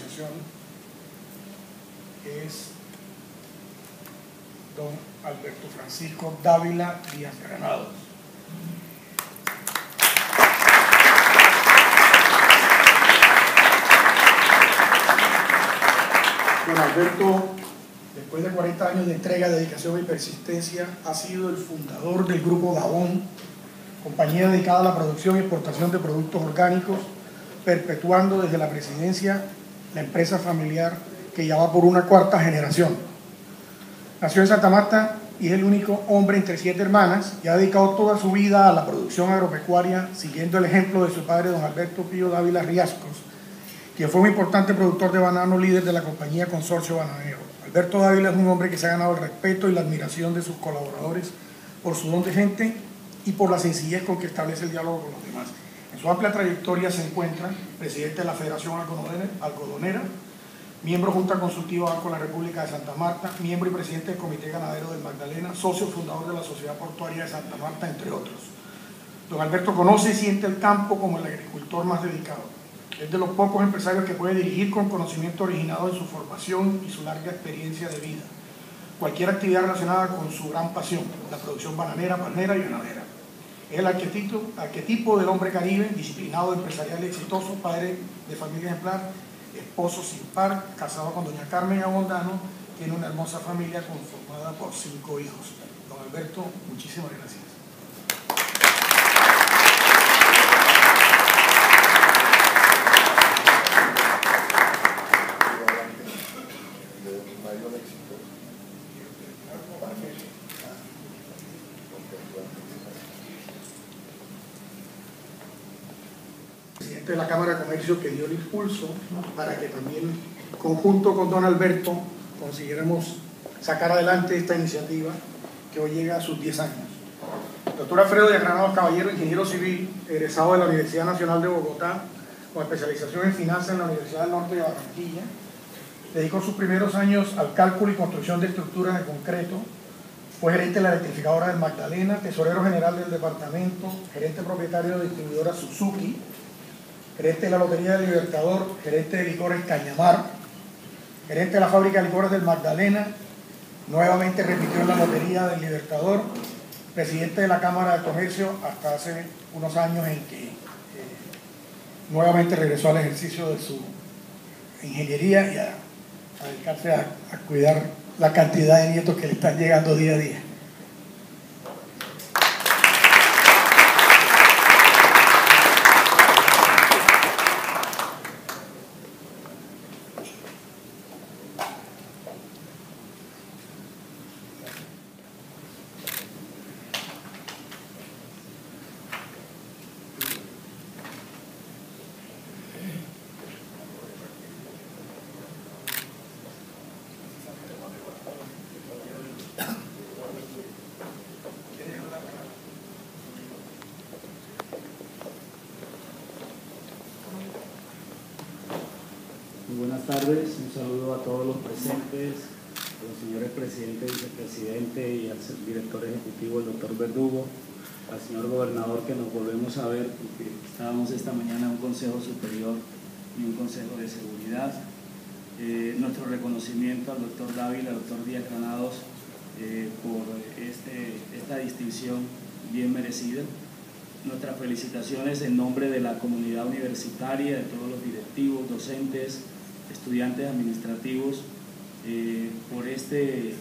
asociación es don Alberto Francisco Dávila Díaz Granados. Don Alberto, después de 40 años de entrega, dedicación y persistencia, ha sido el fundador del Grupo Dajón, compañía dedicada a la producción y exportación de productos orgánicos, perpetuando desde la presidencia la empresa familiar que ya va por una cuarta generación. Nació en Santa Marta y es el único hombre entre 7 hermanas y ha dedicado toda su vida a la producción agropecuaria, siguiendo el ejemplo de su padre, don Alberto Pío Dávila Riascos, quien fue un importante productor de banano, líder de la compañía Consorcio Bananero. Alberto Dávila es un hombre que se ha ganado el respeto y la admiración de sus colaboradores por su don de gente y por la sencillez con que establece el diálogo con los demás. En su amplia trayectoria se encuentra presidente de la Federación Algodonera, miembro Junta Consultiva Banco de la República de Santa Marta, miembro y presidente del Comité Ganadero del Magdalena, socio fundador de la Sociedad Portuaria de Santa Marta, entre otros. Don Alberto conoce y siente el campo como el agricultor más dedicado. Es de los pocos empresarios que puede dirigir con conocimiento originado en su formación y su larga experiencia de vida cualquier actividad relacionada con su gran pasión, la producción bananera, palmera y ganadera. Es el arquetipo del hombre caribe, disciplinado, empresarial y exitoso, padre de familia ejemplar, esposo sin par, casado con doña Carmen Abondano, tiene una hermosa familia conformada por 5 hijos. Don Alberto, muchísimas gracias. Presidente de la Cámara de Comercio, que dio el impulso para que también, conjunto con don Alberto, consiguiéramos sacar adelante esta iniciativa que hoy llega a sus 10 años. Doctor Alfredo Díaz Granados Caballero, ingeniero civil, egresado de la Universidad Nacional de Bogotá, con especialización en finanzas en la Universidad del Norte de Barranquilla, dedicó sus primeros años al cálculo y construcción de estructuras de concreto. Fue gerente de la electrificadora del Magdalena, tesorero general del departamento, gerente propietario de distribuidora Suzuki, gerente de la Lotería del Libertador, gerente de licores Cañamar, gerente de la fábrica de licores del Magdalena, nuevamente repitió en la Lotería del Libertador, presidente de la Cámara de Comercio hasta hace unos años en que nuevamente regresó al ejercicio de su ingeniería y a dedicarse a cuidar la cantidad de nietos que le están llegando día a día. Buenas tardes, un saludo a todos los presentes, a los señores presidente, vicepresidente y al director ejecutivo, el doctor Verdugo, al señor gobernador, que nos volvemos a ver porque estábamos esta mañana en un consejo superior y un consejo de seguridad. Nuestro reconocimiento al doctor Dávila, al doctor Díaz Granados, por esta distinción bien merecida. Nuestras felicitaciones en nombre de la comunidad universitaria, de todos los directivos, docentes, estudiantes administrativos, por este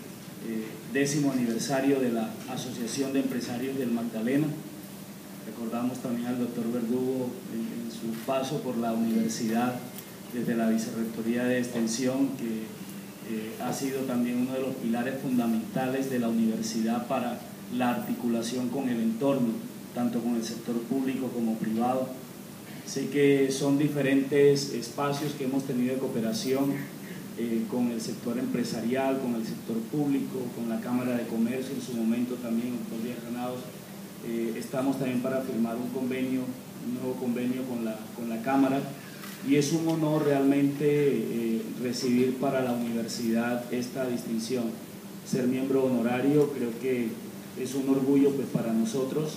10º aniversario de la Asociación de Empresarios del Magdalena. Recordamos también al doctor Verdugo en su paso por la universidad desde la Vicerrectoría de Extensión, que ha sido también uno de los pilares fundamentales de la universidad para la articulación con el entorno, tanto con el sector público como privado. Sé que son diferentes espacios que hemos tenido de cooperación con el sector empresarial, con el sector público, con la Cámara de Comercio, en su momento también, doctor Díaz Granados. Estamos también para firmar un nuevo convenio con la Cámara, y es un honor realmente recibir para la universidad esta distinción. Ser miembro honorario creo que es un orgullo pues, para nosotros.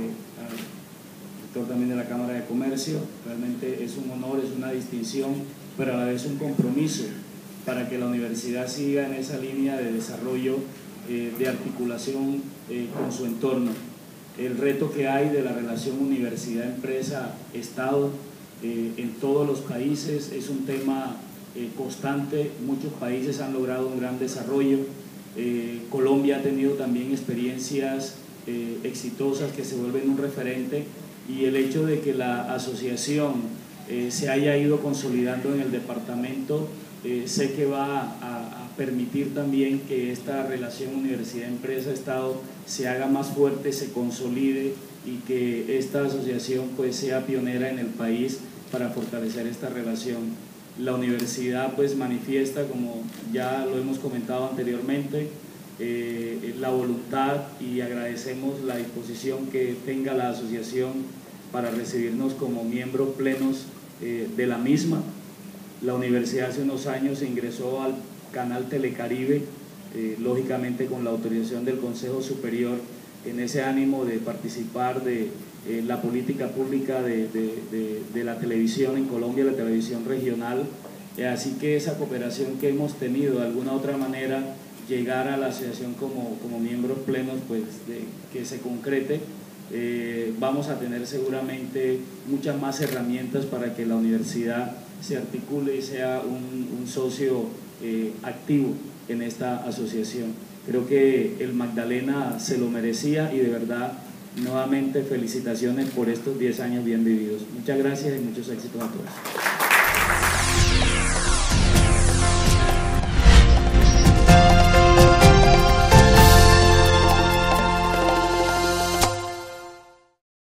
Al director también de la Cámara de Comercio, realmente es un honor, es una distinción pero a la vez un compromiso para que la universidad siga en esa línea de desarrollo, de articulación con su entorno. El reto que hay de la relación universidad-empresa-Estado en todos los países es un tema constante. Muchos países han logrado un gran desarrollo. Colombia ha tenido también experiencias exitosas que se vuelven un referente, y el hecho de que la asociación se haya ido consolidando en el departamento, sé que va a permitir también que esta relación universidad-empresa-Estado se haga más fuerte, se consolide, y que esta asociación pues sea pionera en el país para fortalecer esta relación. La universidad pues manifiesta, como ya lo hemos comentado anteriormente, la voluntad, y agradecemos la disposición que tenga la asociación para recibirnos como miembros plenos de la misma. La universidad hace unos años ingresó al canal Telecaribe, lógicamente con la autorización del Consejo Superior, en ese ánimo de participar de la política pública de la televisión en Colombia, la televisión regional. Así que esa cooperación que hemos tenido, de alguna u otra manera, llegar a la asociación como miembros plenos, pues que se concrete. Vamos a tener seguramente muchas más herramientas para que la universidad se articule y sea un socio activo en esta asociación. Creo que el Magdalena se lo merecía, y de verdad, nuevamente felicitaciones por estos 10 años bien vividos. Muchas gracias y muchos éxitos a todos.